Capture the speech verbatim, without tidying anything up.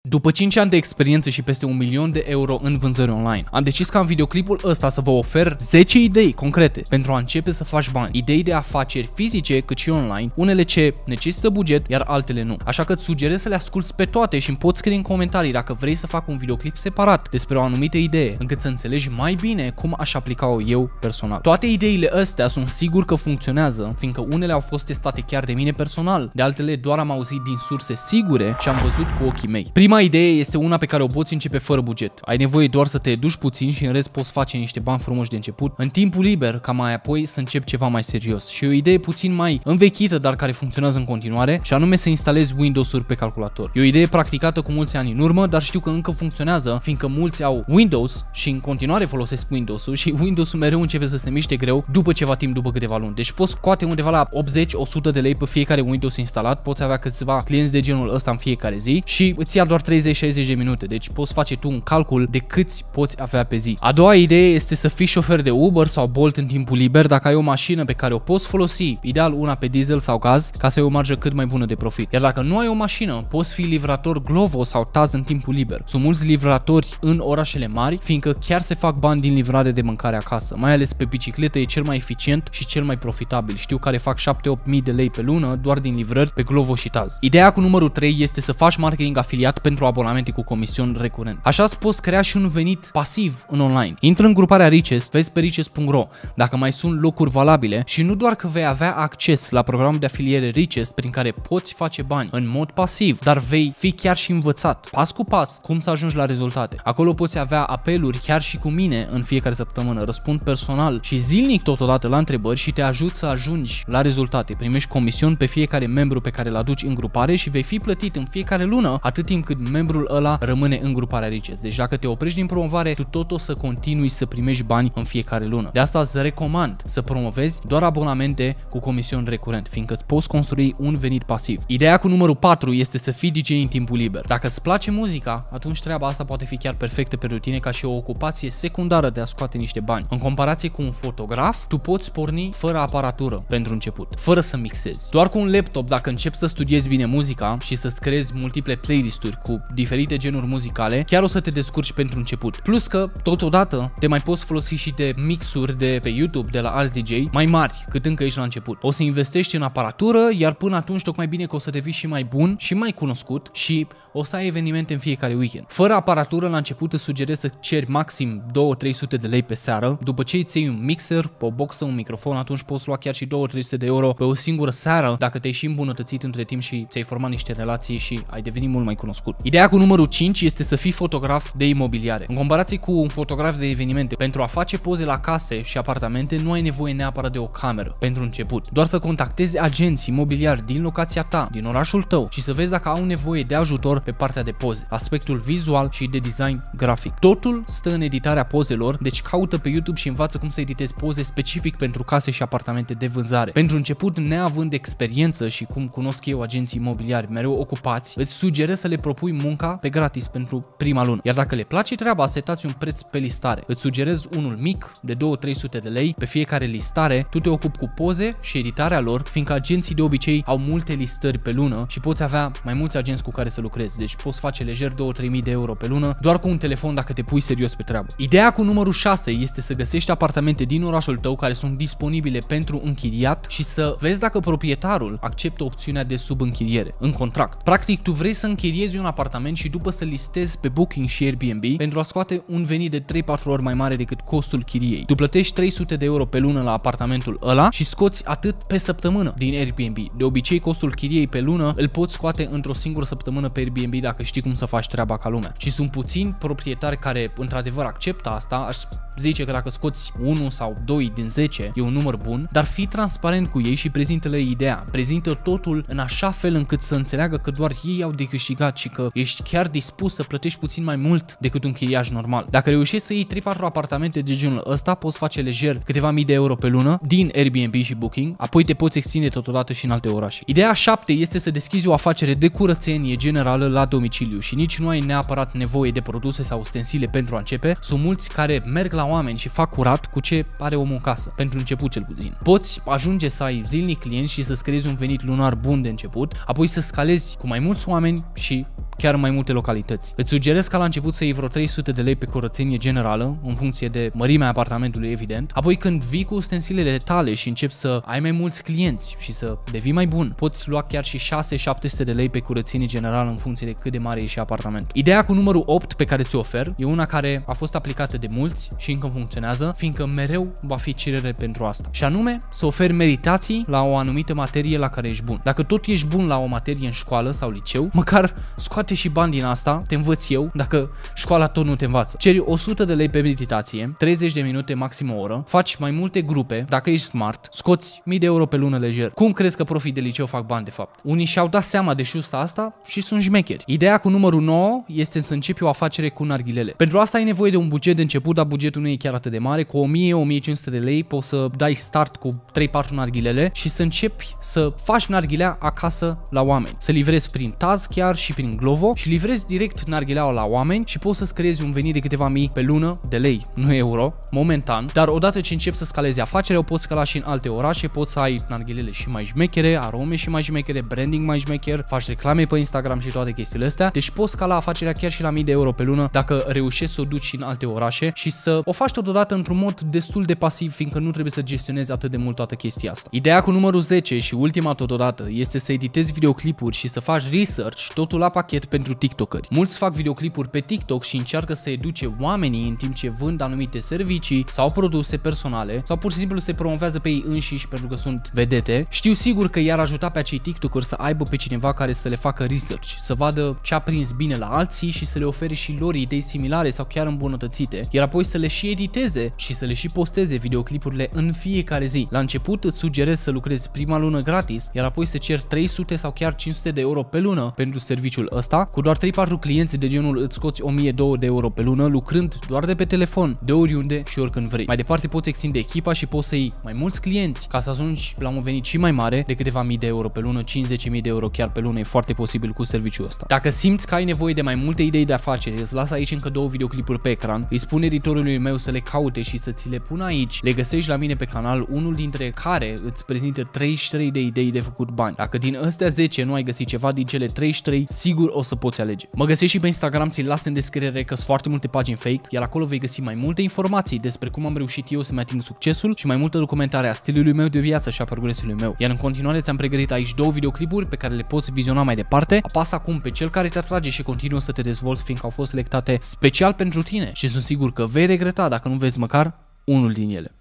După cinci ani de experiență și peste un milion de euro în vânzări online, am decis ca în videoclipul ăsta să vă ofer zece idei concrete pentru a începe să faci bani. Idei de afaceri fizice cât și online, unele ce necesită buget, iar altele nu. Așa că îți sugerez să le asculți pe toate și îmi poți scrie în comentarii dacă vrei să fac un videoclip separat despre o anumită idee, încât să înțelegi mai bine cum aș aplica-o eu personal. Toate ideile astea sunt sigur că funcționează, fiindcă unele au fost testate chiar de mine personal, de altele doar am auzit din surse sigure și am văzut cu ochii mei. Prima idee este una pe care o poți începe fără buget. Ai nevoie doar să te educi puțin și în rest poți face niște bani frumoși de început, în timpul liber, ca mai apoi să începi ceva mai serios. Și o idee puțin mai învechită, dar care funcționează în continuare, și anume să instalezi Windows-uri pe calculator. E o idee practicată cu mulți ani în urmă, dar știu că încă funcționează, fiindcă mulți au Windows și în continuare folosesc Windows-ul și Windows-ul mereu începe să se miște greu după ceva timp, după câteva luni. Deci poți scoate undeva la optzeci la o sută de lei pe fiecare Windows instalat, poți avea câțiva clienți de genul ăsta în fiecare zi și îți ia doar treizeci șaizeci de minute. Deci poți face tu un calcul de câți poți avea pe zi. A doua idee este să fii șofer de Uber sau Bolt în timpul liber dacă ai o mașină pe care o poți folosi, ideal una pe diesel sau gaz, ca să ai o marjă cât mai bună de profit. Iar dacă nu ai o mașină, poți fi livrator Glovo sau Taz în timpul liber. Sunt mulți livratori în orașele mari, fiindcă chiar se fac bani din livrare de mâncare acasă. Mai ales pe bicicletă e cel mai eficient și cel mai profitabil. Știu care fac șapte opt mii de lei pe lună doar din livrări pe Glovo și Taz. Ideea cu numărul trei este să faci marketing afiliat pentru abonamente cu comision recurent. Așa îți poți crea și un venit pasiv în online. Intră în gruparea Riches, vezi pe riches punct ro dacă mai sunt locuri valabile și nu doar că vei avea acces la programul de afiliere Riches prin care poți face bani în mod pasiv, dar vei fi chiar și învățat pas cu pas cum să ajungi la rezultate. Acolo poți avea apeluri chiar și cu mine în fiecare săptămână, răspund personal și zilnic totodată la întrebări și te ajut să ajungi la rezultate. Primești comision pe fiecare membru pe care îl aduci în grupare și vei fi plătit în fiecare lună atât timp cât membrul ăla rămâne în gruparea Riches. Deci dacă te oprești din promovare, tu tot o să continui să primești bani în fiecare lună. De asta îți recomand să promovezi doar abonamente cu comision recurent, fiindcă îți poți construi un venit pasiv. Ideea cu numărul patru este să fii D J în timpul liber. Dacă îți place muzica, atunci treaba asta poate fi chiar perfectă pentru tine ca și o ocupație secundară de a scoate niște bani. În comparație cu un fotograf, tu poți porni fără aparatură pentru început, fără să mixezi. Doar cu un laptop, dacă începi să studiezi bine muzica și să-ți creezi multiple playlist-uri cu diferite genuri muzicale, chiar o să te descurci pentru început. Plus că, totodată, te mai poți folosi și de mixuri de pe YouTube de la alți D J mai mari, cât încă ești la început. O să investești în aparatură, iar până atunci tocmai bine că o să devii și mai bun și mai cunoscut și o să ai evenimente în fiecare weekend. Fără aparatură, la început îți sugerez să ceri maxim două trei sute de lei pe seară. După ce îți iei un mixer, o boxă, un microfon, atunci poți lua chiar și două trei sute de euro pe o singură seară dacă te-ai și îmbunătățit între timp și ți-ai format niște relații și ai devenit mult mai cunoscut. Ideea cu numărul cinci este să fii fotograf de imobiliare. În comparație cu un fotograf de evenimente, pentru a face poze la case și apartamente nu ai nevoie neapărat de o cameră pentru început. Doar să contactezi agenți imobiliari din locația ta, din orașul tău și să vezi dacă au nevoie de ajutor pe partea de poze, aspectul vizual și de design grafic. Totul stă în editarea pozelor, deci caută pe YouTube și învață cum să editezi poze specific pentru case și apartamente de vânzare. Pentru început, neavând experiență și cum cunosc eu agenții imobiliari mereu ocupați, îți sugerez să le propui munca pe gratis pentru prima lună. Iar dacă le place treaba, setați un preț pe listare. Îți sugerez unul mic de două trei sute de lei pe fiecare listare, tu te ocupi cu poze și editarea lor, fiindcă agenții de obicei au multe listări pe lună și poți avea mai mulți agenți cu care să lucrezi. Deci poți face lejer două trei mii de euro pe lună doar cu un telefon dacă te pui serios pe treabă. Ideea cu numărul șase este să găsești apartamente din orașul tău care sunt disponibile pentru închiriat și să vezi dacă proprietarul acceptă opțiunea de subînchiriere în contract. Practic, tu vrei să închiriezi un apartament și după să listezi pe Booking și Airbnb pentru a scoate un venit de trei patru ori mai mare decât costul chiriei. Tu plătești trei sute de euro pe lună la apartamentul ăla și scoți atât pe săptămână din Airbnb. De obicei, costul chiriei pe lună îl poți scoate într-o singură săptămână pe Airbnb dacă știi cum să faci treaba ca lumea. Și sunt puțini proprietari care într-adevăr acceptă asta. Aș zice că dacă scoți unu sau doi din zece e un număr bun, dar fii transparent cu ei și prezintă-le ideea. Prezintă totul în așa fel încât să înțeleagă că doar ei au de câștigat și că ești chiar dispus să plătești puțin mai mult decât un chiriaș normal. Dacă reușești să iei trei patru apartamente de genul ăsta, poți face lejer câteva mii de euro pe lună din Airbnb și Booking, apoi te poți extinde totodată și în alte orașe. Ideea șapte este să deschizi o afacere de curățenie generală la domiciliu și nici nu ai neapărat nevoie de produse sau ustensile pentru a începe. Sunt mulți care merg la oameni și fac curat cu ce are omul în casă, pentru început cel puțin. Poți ajunge să ai zilnic clienți și să-ți creezi un venit lunar bun de început, apoi să scalezi cu mai mulți oameni și chiar în mai multe localități. Îți sugerez ca la început să iei vreo trei sute de lei pe curățenie generală, în funcție de mărimea apartamentului, evident. Apoi când vii cu ustensilele tale și începi să ai mai mulți clienți și să devii mai bun, poți lua chiar și șase șapte sute de lei pe curățenie generală în funcție de cât de mare e și apartamentul. Ideea cu numărul opt pe care ți-o ofer e una care a fost aplicată de mulți și încă funcționează, fiindcă mereu va fi cerere pentru asta. Și anume, să oferi meritații la o anumită materie la care ești bun. Dacă tot ești bun la o materie în școală sau liceu, măcar scoate și bani din asta, te învăț eu, dacă școala tot nu te învață. Ceri o sută de lei pe meditație, treizeci de minute, maxim o oră, faci mai multe grupe, dacă ești smart, scoți mii de euro pe lună lejer. Cum crezi că profii de liceu fac bani de fapt? Unii și-au dat seama de șusta asta și sunt șmecheri. Ideea cu numărul nouă este să începi o afacere cu narghilele. Pentru asta ai nevoie de un buget de început, dar bugetul nu e chiar atât de mare. Cu o mie - o mie cinci sute de lei poți să dai start cu trei patru narghilele și să începi să faci narghilea acasă la oameni. Să livrezi prin Taz chiar și prin Glovo și livrezi direct narghileaua la oameni și poți să-ți creezi un venit de câteva mii pe lună de lei, nu euro, momentan. Dar odată ce începi să scalezi afacerea, o poți scala și în alte orașe, poți să ai narghilele și mai șmechere, arome și mai șmechere, branding mai șmecher, faci reclame pe Instagram și toate chestiile astea. Deci poți scala afacerea chiar și la mii de euro pe lună dacă reușești să o duci și în alte orașe și să o faci totodată într-un mod destul de pasiv, fiindcă nu trebuie să gestionezi atât de mult toată chestia asta. Ideea cu numărul zece și ultima totodată este să editezi videoclipuri și să faci research, totul la pachet pentru TikTokeri. Mulți fac videoclipuri pe TikTok și încearcă să educe oamenii în timp ce vând anumite servicii sau produse personale sau pur și simplu se promovează pe ei înșiși pentru că sunt vedete. Știu sigur că i-ar ajuta pe acei TikTokeri să aibă pe cineva care să le facă research, să vadă ce a prins bine la alții și să le ofere și lor idei similare sau chiar îmbunătățite, iar apoi să le și editeze și să le și posteze videoclipurile în fiecare zi. La început îți sugerez să lucrezi prima lună gratis, iar apoi să ceri trei sute sau chiar cinci sute de euro pe lună pentru serviciul ăsta. Cu doar trei patru clienți de genul îți scoți o mie - două mii de euro pe lună, lucrând doar de pe telefon, de oriunde și oricând vrei. Mai departe poți extinde echipa și poți să iei mai mulți clienți ca să ajungi la un venit și mai mare de câteva mii de euro pe lună, cincizeci mii de euro chiar pe lună, e foarte posibil cu serviciul ăsta. Dacă simți că ai nevoie de mai multe idei de afaceri, îți las aici încă două videoclipuri pe ecran, îi spun editorului meu să le caute și să ți le pună aici. Le găsești la mine pe canal, unul dintre care îți prezintă treizeci și trei de idei de făcut bani. Dacă din astea zece nu ai găsit ceva din cele treizeci și trei, sigur o să poți alege. Mă găsești și pe Instagram, ți-l las în descriere că sunt foarte multe pagini fake, iar acolo vei găsi mai multe informații despre cum am reușit eu să-mi ating succesul și mai multă documentare a stilului meu de viață și a progresului meu. Iar în continuare ți-am pregătit aici două videoclipuri pe care le poți viziona mai departe. Apasă acum pe cel care te atrage și continuă să te dezvolți, fiindcă au fost selectate special pentru tine și sunt sigur că vei regreta dacă nu vezi măcar unul din ele.